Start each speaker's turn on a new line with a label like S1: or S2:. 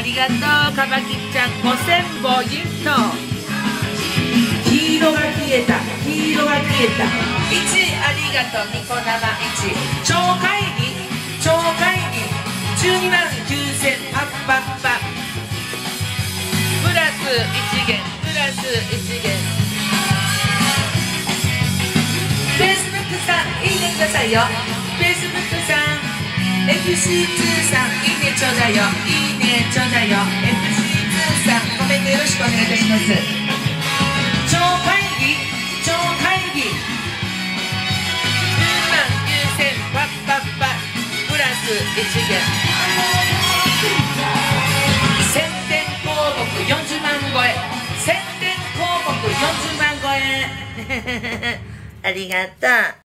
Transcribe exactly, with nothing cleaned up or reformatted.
S1: りがとうカバキちゃんごせんぼギフト。黄色が消えた黄色が消えた。いちありがとうニコ生いち。超会議超会議じゅうにまんきゅうせんパッパッパプラスいちげんプラスいちげん。Facebook さんいいねくださいよ。 Facebook さん エフシーツー さんいいねちょうだいよいいねちょうだいよ。 エフシーツー さんコメントよろしくお願いいたします。超会議超会議じゅうまんきゅうせんパッパッパプラスいちげん。宣伝広告よんじゅうまん超え宣伝広告よんじゅうまん超えありがとう。